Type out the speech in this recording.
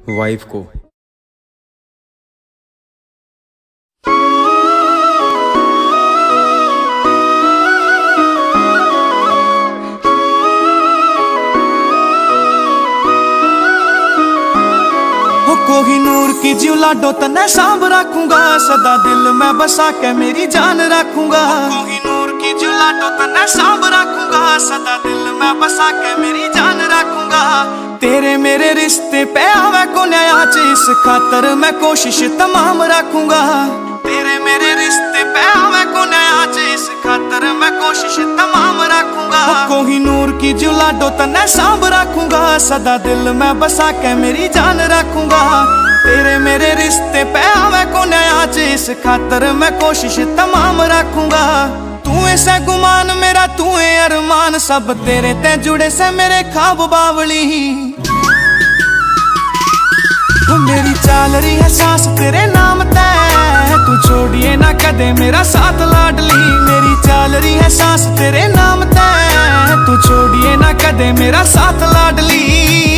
Wife को। कोहिनूर की ज्यू लाडो तन्ने सांभ रखूंगा, सदा दिल में बसा के मेरी जान रखूंगा। कोहिनूर की ज्यू लाडो तन्ने सांभ रखूंगा, सदा दिल में बसा के मेरी जान रखूंगा। तेरे मेरे रिश्ते पे आवे को नया इस खातर मैं कोशिश तमाम रखूंगा। तेरे मेरे रिश्ते पे आवे को नया इस खातर मैं कोशिश तमाम रखूंगा। कोहिनूर की ज्यू लाडो तन्ने सांभ रखूंगा, सदा दिल में बसा के मेरी जान रखूंगा। तेरे मेरे रिश्ते पे आवे को नया इस खातर मैं कोशिश तमाम रखूंगा। तू ऐसा गुमान मेरा, तू है अरमान, सब तेरे ते जुड़े से मेरे ख्वाब बावली। मेरी चाल रही है सांस तेरे नाम तय, तू छोड़िए ना कदे मेरा साथ लाडली। मेरी चाल रही है सांस तेरे नाम तय, तू छोड़िए ना कदे मेरा साथ लाडली।